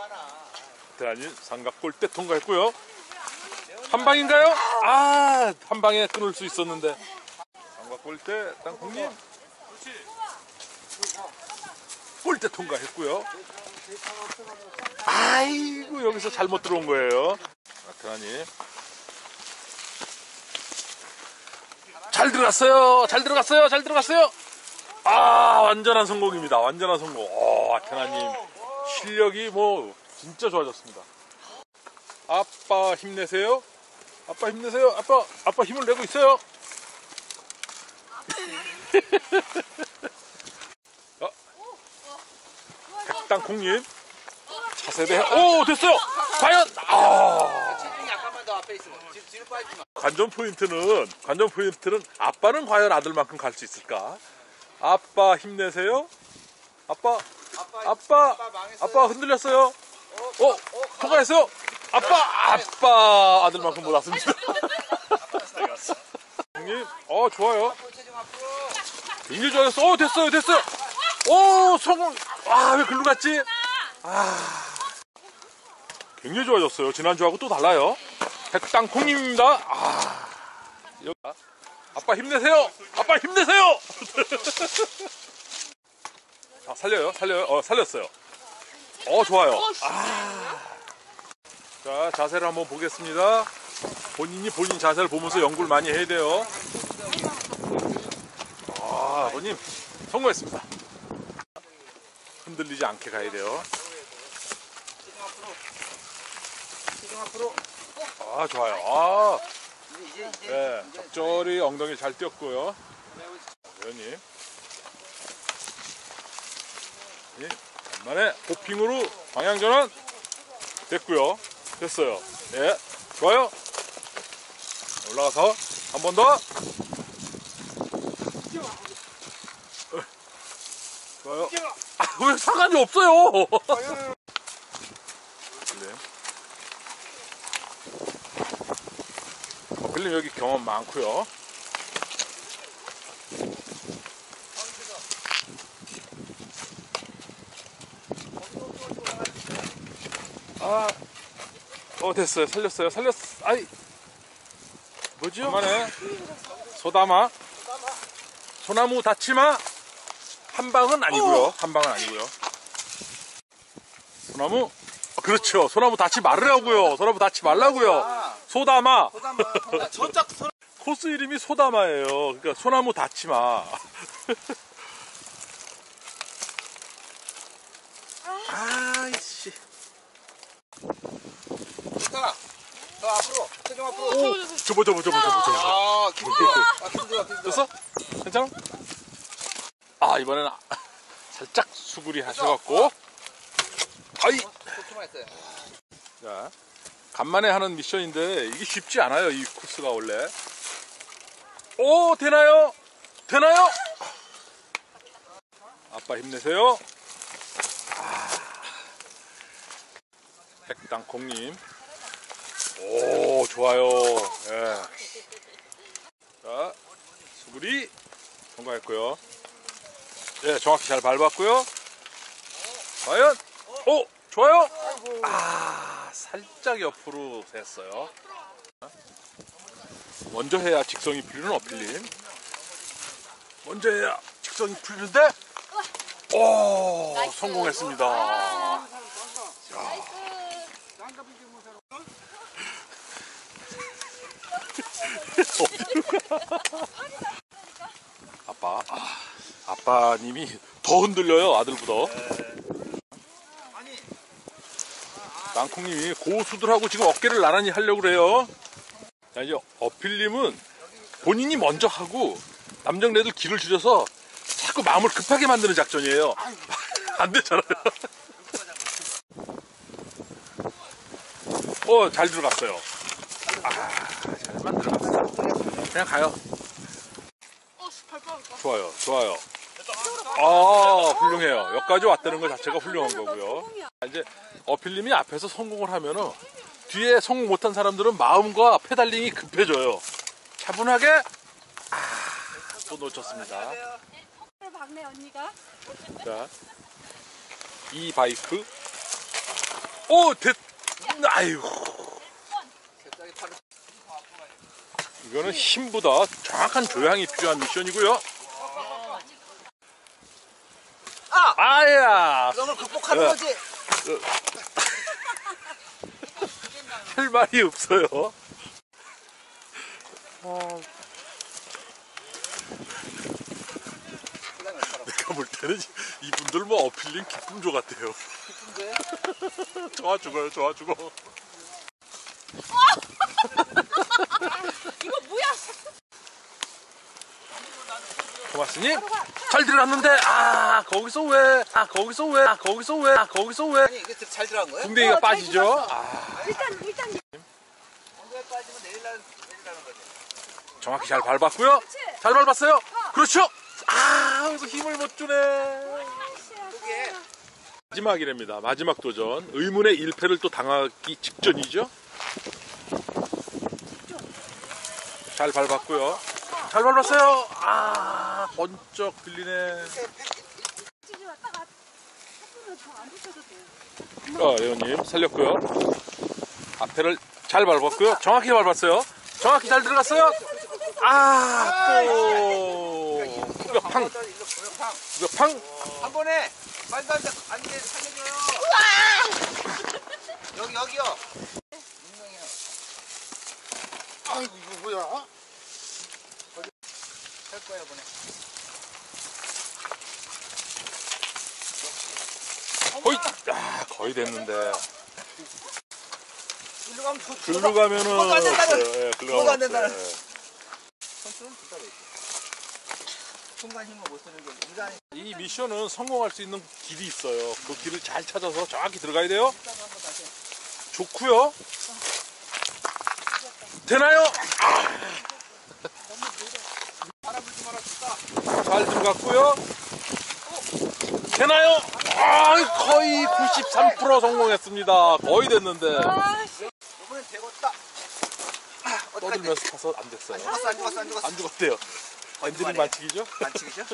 대한이 삼각골대 통과했고요. 한 방인가요? 아, 한 방에 끊을 수 있었는데. 삼각골대 땅콩님 골대 통과했고요. 아이고, 여기서 잘못 들어온 거예요. 대한이 잘 들어갔어요. 잘 들어갔어요. 잘 들어갔어요. 아, 완전한 성공입니다. 완전한 성공. 아테나님 실력이 뭐 진짜 좋아졌습니다. 아빠 힘내세요. 아빠 힘내세요. 아빠 힘을 내고 있어요. 백땅콩님 차세대. 오, 됐어요. 과연. 체중이 약간만 더 앞에 있으면 뒤로 빠지지 마. 관전 포인트는 아빠는 과연 아들만큼 갈 수 있을까? 아빠 힘내세요. 아빠 흔들렸어요. 통과했어요. 아빠 아들만큼 못 왔습니다. 형님, 좋아요. 굉장히 좋아졌어. 됐어요. 성공. 왜 글로 갔지? 굉장히 좋아졌어요. 지난주하고 또 달라요. 백땅콩님입니다. 아빠 힘내세요. 아빠 힘내세요. 자, 살려요. 살렸어요. 좋아요. 자, 자세를 한번 보겠습니다. 본인이 본인 자세를 보면서 연구를 많이 해야 돼요. 아버님 성공했습니다. 흔들리지 않게 가야 돼요. 좋아요. 네, 적절히 엉덩이 잘 뛰었고요. 회원님, 간만에 호핑으로 방향 전환 됐고요. 됐어요. 네, 좋아요. 올라가서 한 번 더. 좋아요. 왜 상관이 없어요? 필름 여기 경험 많고요. 됐어요. 살렸어요. 아이, 뭐지요? 그만해. 소다마. 소나무 다치마. 한 방은 아니고요. 소나무. 그렇죠. 소나무 다치 말으라고요. 소나무 다치 말라고요. 소다마. 코스 이름이 소다마예요. 그러니까 소나무 다치마. 아이씨. 좋다. 더 앞으로. 체중 앞으로. 접어. 됐어? 괜찮아? 이번에는 살짝 수그리 하셔갖고. 자, 간만에 하는 미션인데 이게 쉽지 않아요. 이 코스가 원래. 되나요? 아빠 힘내세요. 백땅콩님. 좋아요. 예. 자, 수그리 통과했고요. 네, 정확히 잘 밟았고요. 과연? 좋아요. 살짝 옆으로 샜어요. 먼저 해야 직성이 풀리는 어필님. 먼저 해야 직성이 풀리는데, 성공했습니다. 아빠님이 더 흔들려요, 아들보다. 땅콩님이 고수들하고 지금 어깨를 나란히 하려고 그래요. 자, 이제 어필님은 본인이 먼저 하고 남정네들 길을 줄여서 자꾸 마음을 급하게 만드는 작전이에요. 안 되잖아요. 잘 들어갔어요. 잘 만들어갔어요. 그냥 가요. 좋아요. 훌륭해요. 여기까지 왔다는 것 자체가 훌륭한 거고요. 이제 어필님이 앞에서 성공을 하면은 뒤에 성공 못한 사람들은 마음과 페달링이 급해져요. 차분하게. 또 놓쳤습니다. 박네 언니가. 자, 이 바이크 오, 됐. 아유. 이거는 힘보다 정확한 조향이 필요한 미션이고요. 아야. 그걸 극복하는 거지. 할 말이 없어요. 내가 볼 때는 이분들 뭐 어필링 기쁨조 같아요. 좋아 죽어요, 좋아 죽어. 이거 뭐야? 토마스님 잘 들어갔는데 거기서 왜 아니 이게 잘 들어간 거야? 궁뎅이가 빠지죠. 일단 엉덩이 빠지면 내리라는 거지. 정확히 잘 밟았고요. 잘 밟았어요. 그렇죠. 여기서 힘을 못 주네. 그게 마지막이랍니다. 마지막 도전. 의문의 1패를 또 당하기 직전이죠. 잘 밟았고요. 잘 밟았어요. 번쩍 들리네. 집에 왔다가 하루는 더안 붙여도 돼요. 레오님 살렸고요. 앞에를 잘 밟았고요. 정확히 밟았어요. 정확히 잘 들어갔어요. 또 구벽팡. 구벽팡. 한 번에 말도 안 돼. 살려줘요. 여기요. 분명해요. 아이고 이거 뭐야? 할 거야 이번에. 거의 거의 됐는데. 일로 가면 글로 가면은 그거가 안 된다는. 없어요. 글로 그거가 안 가면 된다는. 없어요. 선수는 기다려 있어. 순간 힘을 못 쓰는 게 인간이. 이 미션은 성공할 수 있는 길이 있어요. 그 길을 잘 찾아서 정확히 들어가야 돼요. 좋고요. 되나요? 잘 들어갔고요. 되나요? 거의 93% 성공했습니다. 거의 됐는데 이번엔 되겠다. 떠들면서 타서 안 됐어요. 안 죽었어. 안 죽었대요. 엔진은 반칙이죠? 반칙이죠?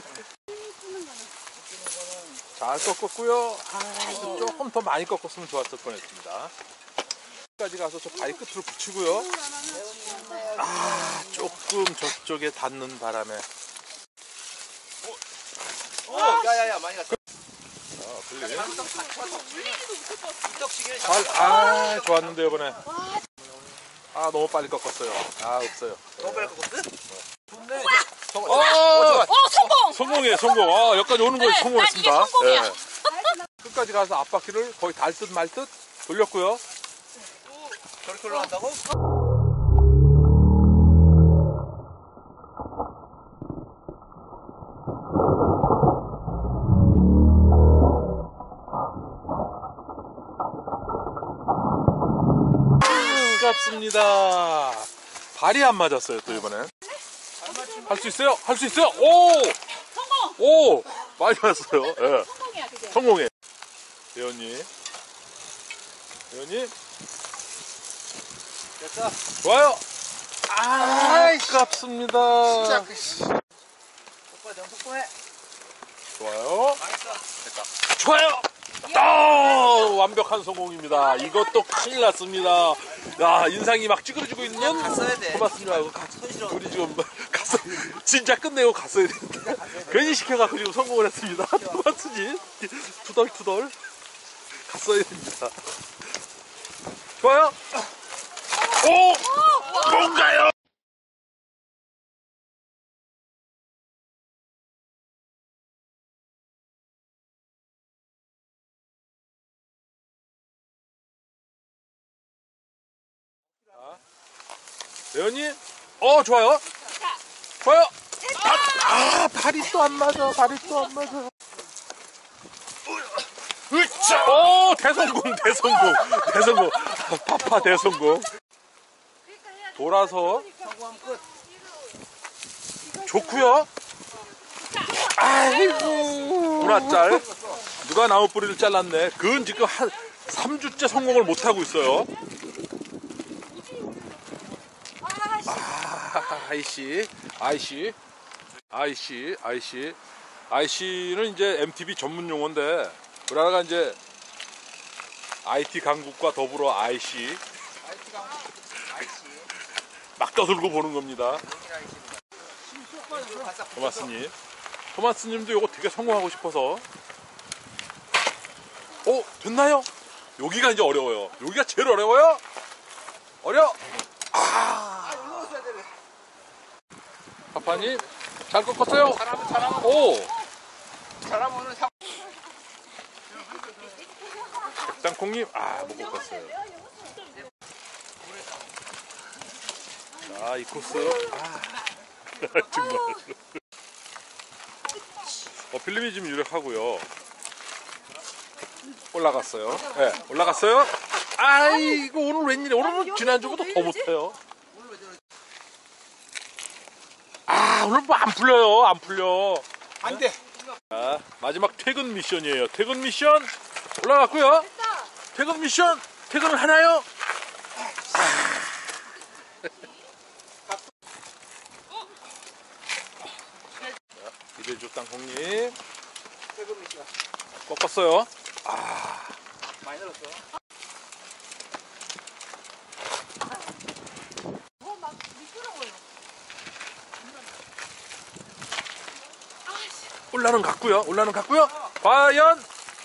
잘 꺾었고요. 조금 더 많이 꺾었으면 좋았을 뻔했습니다. 까지 가서 저 바위 끝으로 붙이고요. 조금 저쪽에 닿는 바람에 야야야 많이 갔어. 걸리네. 이떡시기를 좋았는데 이번에 너무 빨리 꺾었어요. 없어요. 너무 빨리 꺾었어? 좋네. 성공! 성공. 여기까지 오는 거에 성공했습니다. 난 이게 성공이야. 예. 끝까지 가서 앞바퀴를 거의 달 듯 말 듯 돌렸고요. 저렇게 올라간다고? 아깝습니다. 발이 안 맞았어요 또 이번엔. 할 수 있어요? 오! 많이 맞았어요. 예. 성공이야 그게. 성공해. 대현님. 됐어. 좋아요. 아깝습니다. 오빠 너 속도해. 좋아요. 맛있어. 좋아요. 완벽한 성공입니다. 이것도 큰일 났습니다. 인상이 막 찌그러지고 있는 갔어야 돼. 토마스님하고 손실어. 우리 지금 갔어. 진짜 끝내고 갔어야 되는데 괜히 시켜갖고 지금 성공을 했습니다. 토마스님 투덜투덜 갔어야 됩니다. 좋아요. 뭔가요? 레오님, 좋아요. 발이 또 안 맞아. 대성공. 파파 대성공. 돌아서 성공하면 끝. 좋고요. 문화짤. 누가 나무 뿌리를 잘랐네. 그건 지금 한 3주째 성공을 못 하고 있어요. IC는 이제 MTB 전문 용어인데 우리나라가 이제 IT 강국과 더불어 IC IT가 IC. 막 떠들고 보는 겁니다. 여기 IC입니다. 토마스님. 토마스님도 이거 되게 성공하고 싶어서. 됐나요? 여기가 이제 어려워요. 여기가 제일 어려워요. 올라왔어야 되네. 파파님 잘 꺾었어요. 잘하면 오, 잘하면은 상. 백당콩님 못 꺾었어요. 자, 이 코스 정말. 필름이 지금 유력하고요. 올라갔어요. 네, 올라갔어요. 이거 오늘 웬일이야? 오늘은 지난주보다 더 못해요. 오늘 뭐 안 풀려요. 안 풀려. 안 돼. 자, 마지막 퇴근 미션이에요. 퇴근 미션 올라갔고요. 퇴근 미션 퇴근을 하나요? 이대주 땅콩님 세금 미션. 꺾었어요. 많이 늘었어. 막 미끄러워요. 올라는 갔고요. 과연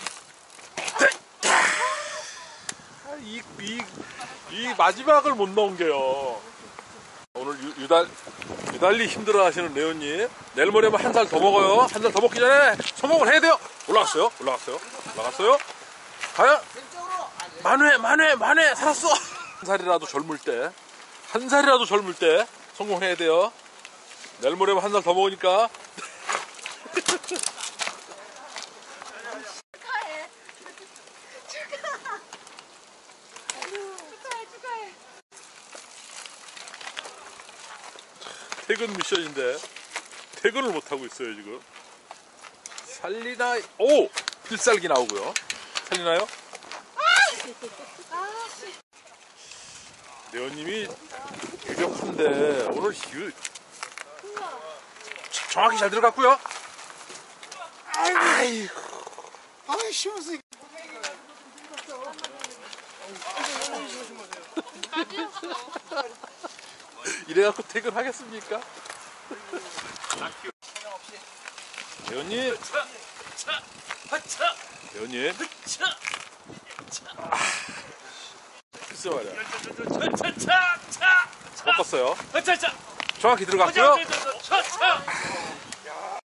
이 마지막을 못 넘겨요. 오늘 유달리 힘들어하시는 레오님, 내일 모레면 한 살 더 먹어요. 한 살 더 먹기 전에 성공을 해야 돼요. 올라갔어요. 과연 만회 살았어. 한 살이라도 젊을 때 성공해야 돼요. 내일 모레면 한 살 더 먹으니까. 축하해. 퇴근 미션인데 퇴근을 못하고 있어요 지금. 필살기 나오고요. 살리나요? 네오님이 유력한데 오늘 정확히 잘 들어갔고요. 쉬워서. 이래갖고 퇴근하겠습니까? 대원님, 글쎄 말이야. 꺾었어요. 정확히 들어갔고요.